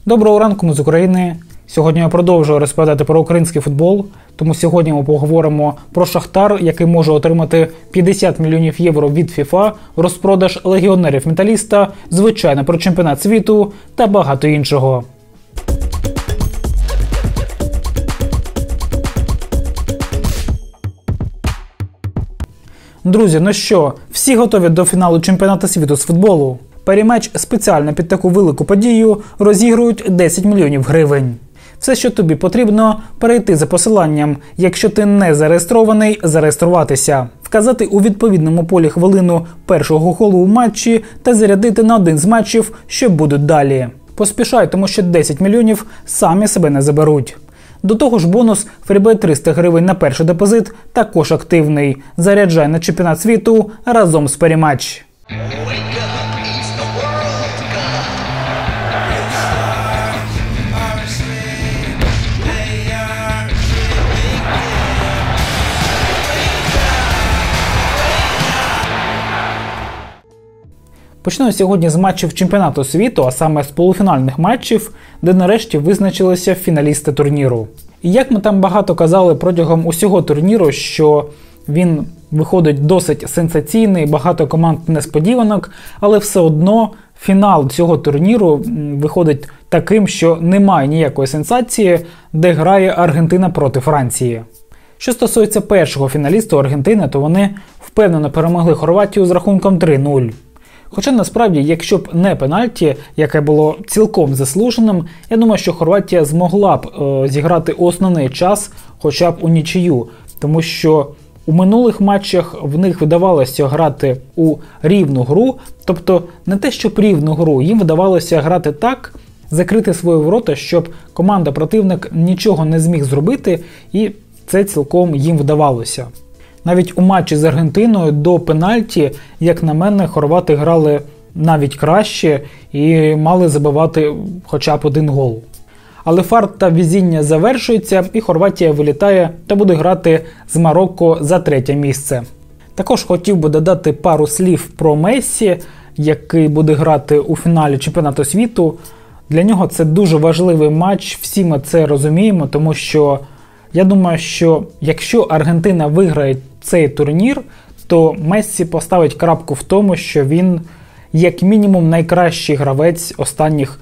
Доброго ранку, ми з України. Сьогодні я продовжую розповідати про український футбол, тому сьогодні ми поговоримо про Шахтар, який може отримати 50 мільйонів євро від ФІФА, розпродаж легіонерів Металіста, звичайно про чемпіонат світу та багато іншого. Друзі, ну що, всі готові до фіналу чемпіонату світу з футболу? Перематч спеціально під таку велику подію розігрують 10 мільйонів гривень. Все, що тобі потрібно, перейти за посиланням, якщо ти не зареєстрований, зареєструватися, вказати у відповідному полі хвилину першого голу у матчі та зарядити на один з матчів, що будуть далі. Поспішай, тому що 10 мільйонів самі себе не заберуть. До того ж бонус фрібет 300 гривень на перший депозит також активний. Заряджай на чемпіонат світу разом з Перематч. Почнемо сьогодні з матчів чемпіонату світу, а саме з полуфінальних матчів, де нарешті визначилися фіналісти турніру. І як ми там багато казали протягом усього турніру, що він виходить досить сенсаційний, багато команд несподіванок, але все одно фінал цього турніру виходить таким, що немає ніякої сенсації, де грає Аргентина проти Франції. Що стосується першого фіналісту Аргентини, то вони впевнено перемогли Хорватію з рахунком 3-0. Хоча насправді, якщо б не пенальті, яке було цілком заслуженим, я думаю, що Хорватія змогла б зіграти основний час хоча б у нічию. Тому що у минулих матчах в них вдавалося грати у рівну гру, тобто не те, щоб рівну гру, їм вдавалося грати так, закрити свої ворота, щоб команда противник нічого не зміг зробити, і це цілком їм вдавалося. Навіть у матчі з Аргентиною до пенальті, як на мене, хорвати грали навіть краще і мали забивати хоча б один гол. Але фарт та везіння завершується, і Хорватія вилітає та буде грати з Марокко за третє місце. Також хотів би додати пару слів про Мессі, який буде грати у фіналі чемпіонату світу. Для нього це дуже важливий матч, всі ми це розуміємо, тому що я думаю, що якщо Аргентина виграє цей турнір, то Мессі поставить крапку в тому, що він як мінімум найкращий гравець останніх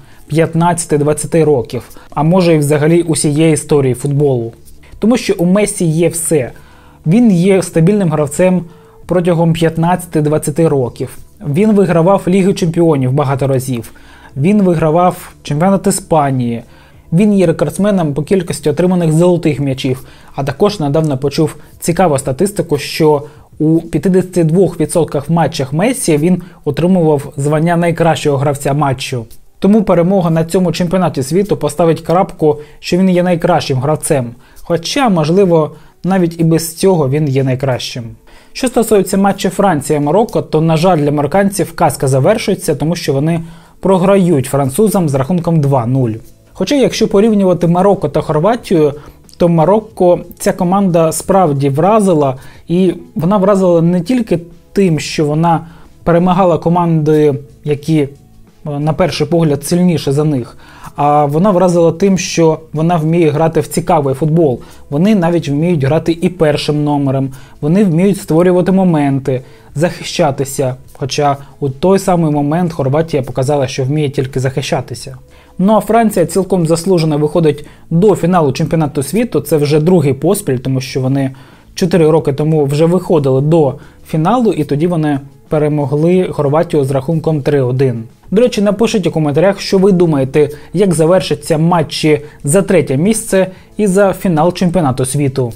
15-20 років, а може і взагалі усієї історії футболу. Тому що у Мессі є все. Він є стабільним гравцем протягом 15-20 років. Він вигравав Лігу чемпіонів багато разів. Він вигравав чемпіонат Іспанії. Він є рекордсменом по кількості отриманих золотих м'ячів, а також недавно почув цікаву статистику, що у 52% матчах Мессі він отримував звання найкращого гравця матчу. Тому перемога на цьому чемпіонаті світу поставить крапку, що він є найкращим гравцем. Хоча, можливо, навіть і без цього він є найкращим. Що стосується матчу Франція-Марокко, то, на жаль, для марокканців казка завершується, тому що вони програють французам з рахунком 2-0. Хоча, якщо порівнювати Марокко та Хорватію, то Марокко ця команда справді вразила, і вона вразила не тільки тим, що вона перемагала команди, які на перший погляд сильніші за них, а вона вразила тим, що вона вміє грати в цікавий футбол. Вони навіть вміють грати і першим номером, вони вміють створювати моменти, захищатися, хоча у той самий момент Хорватія показала, що вміє тільки захищатися. Ну а Франція цілком заслужено виходить до фіналу чемпіонату світу, це вже другий поспіль, тому що вони 4 роки тому вже виходили до фіналу, і тоді вони перемогли Хорватію з рахунком 3-1. До речі, напишіть у коментарях, що ви думаєте, як завершаться матчі за третє місце і за фінал чемпіонату світу.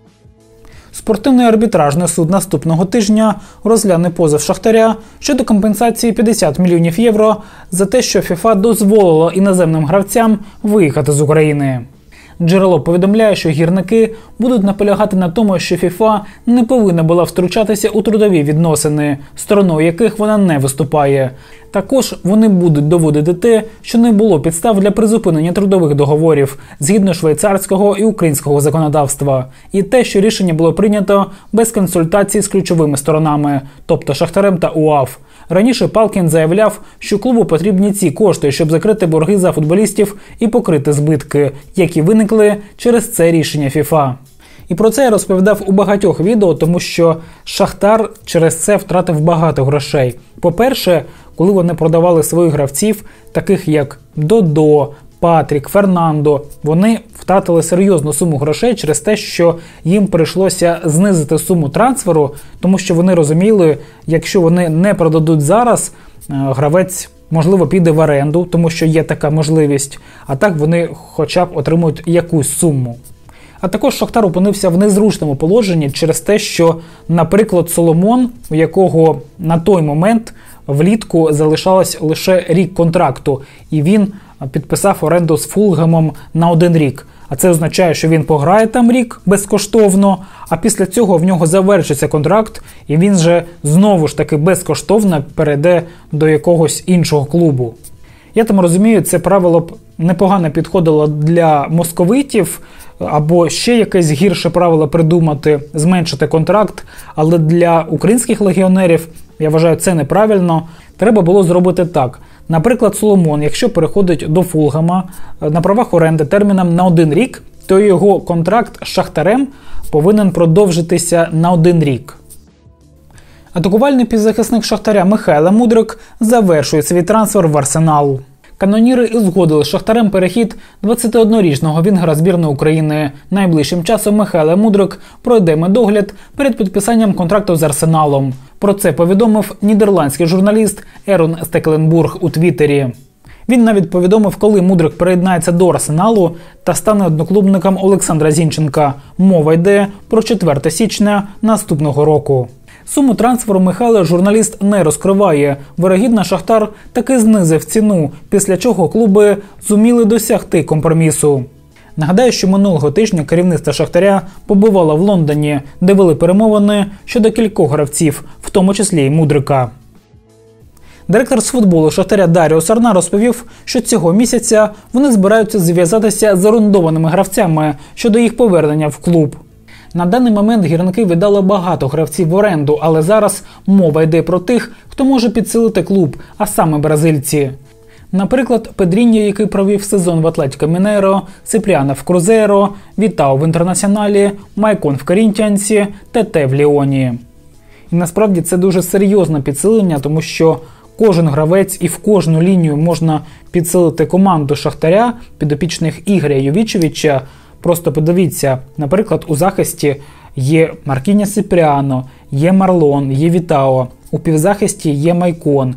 Спортивний арбітражний суд наступного тижня розгляне позов Шахтаря щодо компенсації 50 мільйонів євро за те, що ФІФА дозволила іноземним гравцям виїхати з України. Джерело повідомляє, що гірники будуть наполягати на тому, що ФІФА не повинна була втручатися у трудові відносини, стороною яких вона не виступає. Також вони будуть доводити те, що не було підстав для призупинення трудових договорів згідно швейцарського і українського законодавства, і те, що рішення було прийнято без консультацій з ключовими сторонами, тобто Шахтарем та УАФ. Раніше Палкін заявляв, що клубу потрібні ці кошти, щоб закрити борги за футболістів і покрити збитки, які виникли через це рішення ФІФА. І про це я розповідав у багатьох відео, тому що Шахтар через це втратив багато грошей. По-перше, коли вони продавали своїх гравців, таких як Додо, Патрік, Фернандо, вони втратили серйозну суму грошей через те, що їм прийшлося знизити суму трансферу, тому що вони розуміли, якщо вони не продадуть зараз, гравець, можливо, піде в оренду, тому що є така можливість, а так вони хоча б отримують якусь суму. А також Шахтар опинився в незручному положенні через те, що, наприклад, Соломон, у якого на той момент влітку залишалось лише рік контракту, і він підписав оренду з Фулгемом на 1 рік. А це означає, що він пограє там рік безкоштовно, а після цього в нього завершиться контракт, і він же знову ж таки безкоштовно перейде до якогось іншого клубу. Я там розумію, це правило б непогано підходило для московитів, або ще якесь гірше правило придумати, зменшити контракт, але для українських легіонерів, я вважаю, це неправильно. Треба було зробити так. Наприклад, Соломон, якщо переходить до Фулгема на правах оренди терміном на 1 рік, то його контракт з Шахтарем повинен продовжитися на 1 рік. Атакувальний півзахисник Шахтаря Михайло Мудрик завершує свій трансфер в Арсенал. Каноніри узгодили з Шахтарем перехід 21-річного вінгера збірної України. Найближчим часом Михайло Мудрик пройде медогляд перед підписанням контракту з Арсеналом. Про це повідомив нідерландський журналіст Ерон Стекленбург у Твіттері. Він навіть повідомив, коли Мудрик приєднається до Арсеналу та стане одноклубником Олександра Зінченка. Мова йде про 4 січня наступного року. Суму трансферу Михайла журналіст не розкриває. Вирогідно, Шахтар таки знизив ціну, після чого клуби зуміли досягти компромісу. Нагадаю, що минулого тижня керівництво Шахтаря побувало в Лондоні, де вели перемовини щодо кількох гравців, в тому числі й Мудрика. Директор з футболу Шахтаря Даріо Сарна розповів, що цього місяця вони збираються зв'язатися з орендованими гравцями щодо їх повернення в клуб. На даний момент гірники віддали багато гравців в оренду, але зараз мова йде про тих, хто може підсилити клуб, а саме бразильці. Наприклад, Педріньо, який провів сезон в Атлетіко Мінейро, Ципріано в Крузейро, Вітао в Інтернаціоналі, Майкон в Корінтіансі, Тете в Ліоні. І насправді це дуже серйозне підсилення, тому що кожен гравець і в кожну лінію можна підсилити команду Шахтаря, підопічних Ігоря Йовічевича. Просто подивіться, наприклад, у захисті є Маркіньос Ципріано, є Марлон, є Вітао, у півзахисті є Майкон,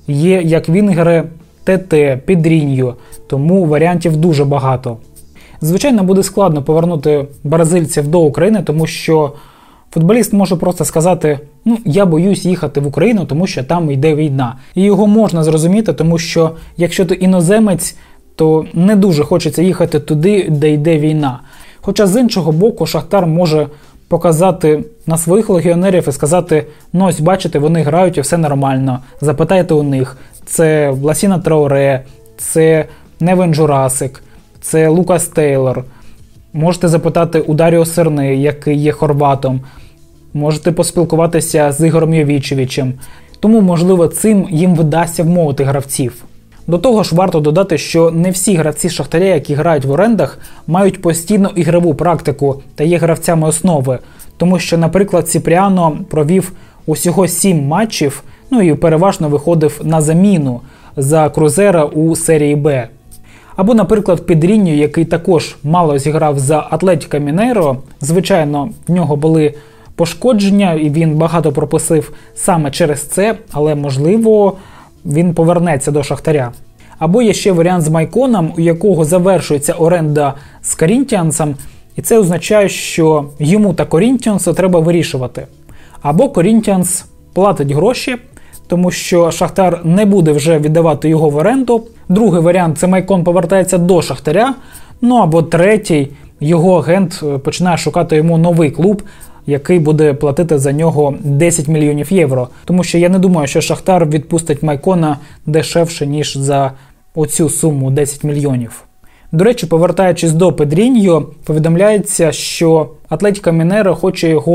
є як вінгери Тете, Педріньо, тому варіантів дуже багато. Звичайно, буде складно повернути бразильців до України, тому що футболіст може просто сказати, я боюсь їхати в Україну, тому що там йде війна. І його можна зрозуміти, тому що якщо ти іноземець, то не дуже хочеться їхати туди, де йде війна. Хоча з іншого боку Шахтар може показати на своїх легіонерів і сказати, ось бачите, вони грають і все нормально, запитайте у них. Це Ласіна Трауре, це Невен Джурасик, це Лукас Тейлор. Можете запитати у Даріо Серни, який є хорватом. Можете поспілкуватися з Ігорем Йовічевичем. Тому, можливо, цим їм вдасться вмовити гравців. До того ж, варто додати, що не всі гравці Шахтаря, які грають в орендах, мають постійну ігрову практику та є гравцями основи. Тому що, наприклад, Ципріано провів усього 7 матчів, і переважно виходив на заміну за Крузера у серії Б. Або, наприклад, Педріньо, який також мало зіграв за Атлетіко Мінейро, звичайно, в нього були пошкодження і він багато пропустив саме через це, але, можливо, він повернеться до Шахтаря. Або є ще варіант з Майконом, у якого завершується оренда з Корінтіансом, і це означає, що йому та Корінтіансу треба вирішувати. Або Корінтіанс платить гроші, тому що Шахтар не буде вже віддавати його в оренду. Другий варіант – це Майкон повертається до Шахтаря. Або третій – його агент починає шукати йому новий клуб, який буде платити за нього 10 мільйонів євро. Тому що я не думаю, що Шахтар відпустить Майкона дешевше, ніж за оцю суму 10 мільйонів. До речі, повертаючись до Педріньо, повідомляється, що Атлетіко Мінейро хоче його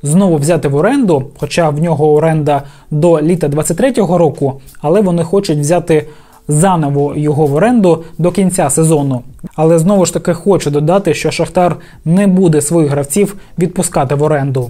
знову взяти в оренду, хоча в нього оренда до літа 23-го року, але вони хочуть взяти заново його в оренду до кінця сезону. Але знову ж таки хочу додати, що Шахтар не буде своїх гравців відпускати в оренду.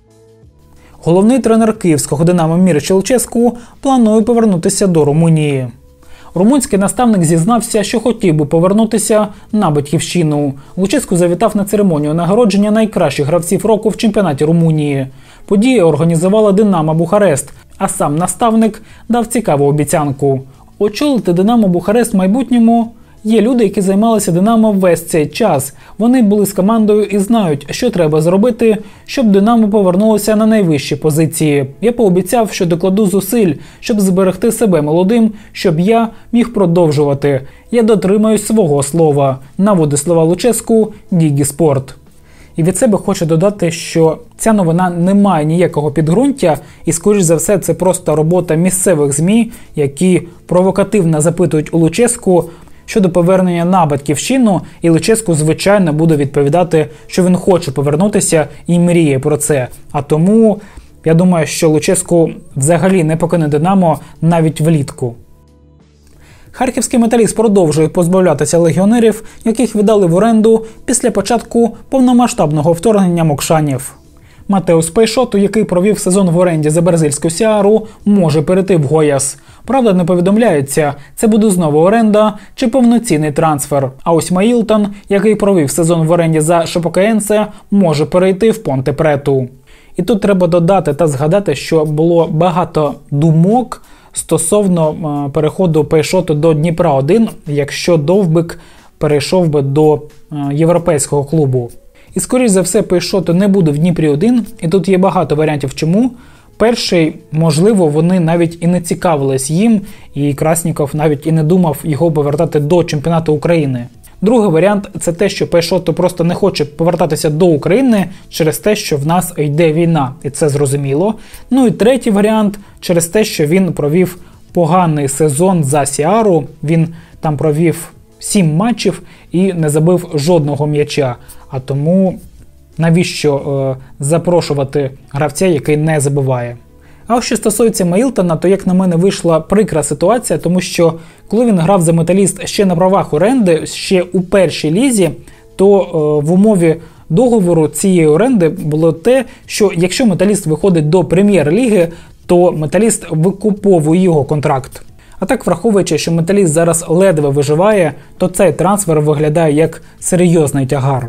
Головний тренер київського «Динамо» Мірча Луческу планує повернутися до Румунії. Румунський наставник зізнався, що хотів би повернутися на батьківщину. Луческу завітав на церемонію нагородження найкращих гравців року в чемпіонаті Румунії. Подію організувала «Динамо Бухарест», а сам наставник дав цікаву обіцянку. Очолити «Динамо Бухарест» в майбутньому? Є люди, які займалися «Динамо» весь цей час. Вони були з командою і знають, що треба зробити, щоб «Динамо» повернулося на найвищі позиції. Я пообіцяв, що докладу зусиль, щоб зберегти себе молодим, щоб я міг продовжувати. Я дотримаюсь свого слова, наводить слова Луческу Дігі Спорт. І від себе хочу додати, що ця новина не має ніякого підґрунтя, і, скоріш за все, це просто робота місцевих ЗМІ, які провокативно запитують у Луческу щодо повернення на батьківщину, і Луческу, звичайно, буде відповідати, що він хоче повернутися і мріє про це. А тому, я думаю, що Луческу взагалі не покине «Динамо» навіть влітку. Харківський «Металіст» продовжує позбавлятися легіонерів, яких віддали в оренду після початку повномасштабного вторгнення мокшанів. Матеус Пейшоту, який провів сезон в оренді за бразильську Сеару, може перейти в Гояс. Правда, не повідомляється, це буде знову оренда чи повноцінний трансфер. А ось Маїлтон, який провів сезон в оренді за Шапокаенсе, може перейти в Понте-Прету. І тут треба додати та згадати, що було багато думок стосовно переходу Пейшоту до Дніпра-1, якщо Довбик перейшов би до європейського клубу. І, скоріш за все, Пейшоту не буде в Дніпрі-1, і тут є багато варіантів чому. Перший, можливо, вони навіть і не цікавились їм, і Красніков навіть і не думав його повертати до чемпіонату України. Другий варіант – це те, що Пейшоту просто не хоче повертатися до України через те, що в нас йде війна, і це зрозуміло. Ну і третій варіант – через те, що він провів поганий сезон за Сеару, він там провів 7 матчів і не забив жодного м'яча. А тому навіщо запрошувати гравця, який не забиває? А ось що стосується Маїлтона, то, як на мене, вийшла прикра ситуація, тому що коли він грав за «Металіст» ще на правах оренди, ще у першій лізі, то в умові договору цієї оренди було те, що якщо «Металіст» виходить до прем'єр-ліги, то «Металіст» викуповує його контракт. А так, враховуючи, що «Металіст» зараз ледве виживає, то цей трансфер виглядає як серйозний тягар.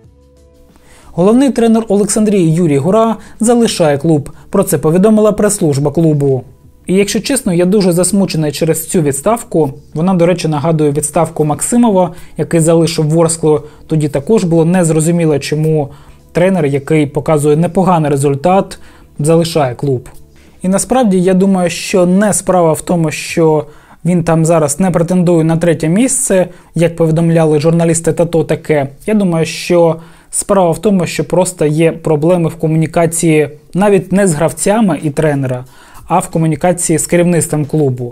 Головний тренер Олександрії Юрій Гура залишає клуб. Про це повідомила прес-служба клубу. І якщо чесно, я дуже засмучений через цю відставку. Вона, до речі, нагадує відставку Максимова, який залишив Ворсклу. Тоді також було незрозуміло, чому тренер, який показує непоганий результат, залишає клуб. І насправді, я думаю, що не справа в тому, що він там зараз не претендує на 3-те місце, як повідомляли журналісти та то таке. Я думаю, що справа в тому, що просто є проблеми в комунікації навіть не з гравцями і тренера, а в комунікації з керівництвом клубу.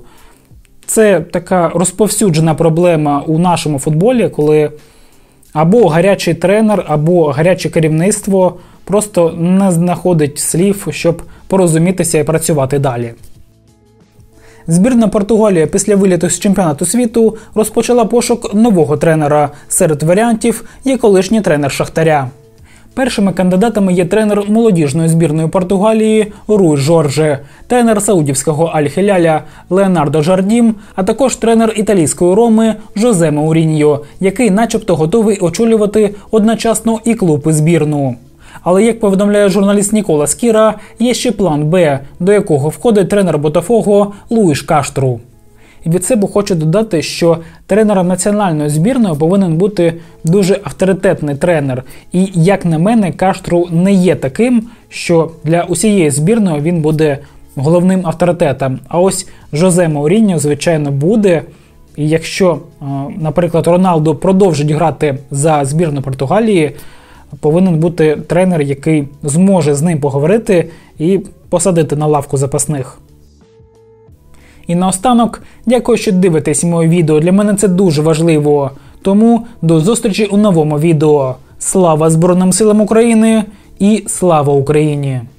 Це така розповсюджена проблема у нашому футболі, коли або гарячий тренер, або гаряче керівництво просто не знаходить слів, щоб порозумітися і працювати далі. Збірна Португалії після виліту з чемпіонату світу розпочала пошук нового тренера. Серед варіантів є колишній тренер Шахтаря. Першими кандидатами є тренер молодіжної збірної Португалії Руй Жорже, тренер саудівського Аль-Хіляля Леонардо Жардім, а також тренер італійської Роми Жозе Мауріньо, який начебто готовий очолювати одночасно і клуб, і збірну. Але, як повідомляє журналіст Нікола Скіра, є ще план «Б», до якого входить тренер Ботафого Луїш Каштру. І від себе хочу додати, що тренером національної збірної повинен бути дуже авторитетний тренер. І, як на мене, Каштру не є таким, що для усієї збірної він буде головним авторитетом. А ось Жозе Мауріньо, звичайно, буде. І якщо, наприклад, Роналду продовжить грати за збірну Португалії, повинен бути тренер, який зможе з ним поговорити і посадити на лавку запасних. І наостанок, дякую, що дивитесь моє відео, для мене це дуже важливо. Тому до зустрічі у новому відео. Слава Збройним силам України! І слава Україні!